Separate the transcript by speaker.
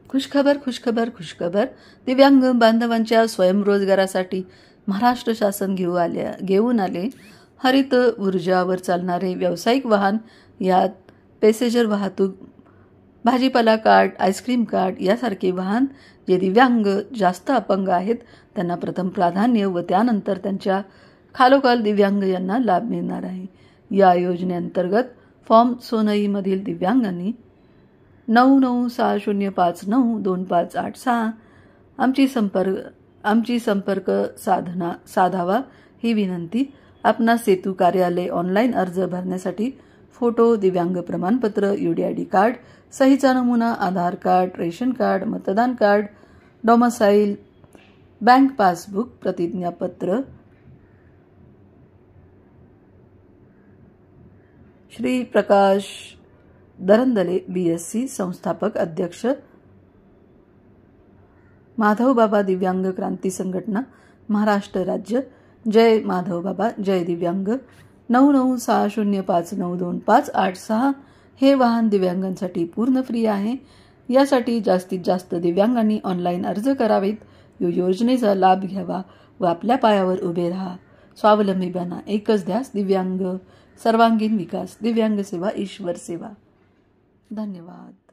Speaker 1: खुशखबर खुशखबर खुशखबर. दिव्यांग बांधवांच्या स्वयंरोजगारासाठी महाराष्ट्र शासन घेऊन आले हरित ऊर्जावर चालणारे व्यावसायिक वाहन. यात पॅसेंजर वाहतूक, भाजीपाला कार्ट, आईस्क्रीम कार्ट यासारखे वाहन. जे दिव्यांग जास्त अपंग आहेत त्यांना प्रथम प्राधान्य व त्यानंतर त्यांच्या खालोखाल दिव्यांग यांना लाभ मिळणार आहे. या योजनेअंतर्गत फॉर्म सोनईमधील दिव्यांगांनी 9960592586 आमची संपर्क साधावा ही विनंती. आपणास सेतू कार्यालय. ऑनलाईन अर्ज भरण्यासाठी फोटो, दिव्यांग प्रमाणपत्र, UDID कार्ड, सहीचा नमुना, आधार कार्ड, रेशन कार्ड, मतदान कार्ड, डॉमसाईल, बँक पासबुक, प्रतिज्ञापत्र. श्री प्रकाश दरंदले, BSc, संस्थापक अध्यक्ष, माधवबाबा दिव्यांग क्रांती संघटना, महाराष्ट्र राज्य. जय माधवबाबा, जय दिव्यांग. 9960592586 हे वाहन दिव्यांगांसाठी पूर्ण फ्री आहे. यासाठी जास्तीत जास्त दिव्यांगांनी ऑनलाईन अर्ज करावेत. योजनेचा लाभ घ्यावा व आपल्या पायावर उभे राहा. स्वावलंबी बना. एकच ध्यास दिव्यांग, सर्वांगीण विकास. दिव्यांग सेवा ईश्वर सेवा. धन्यवाद.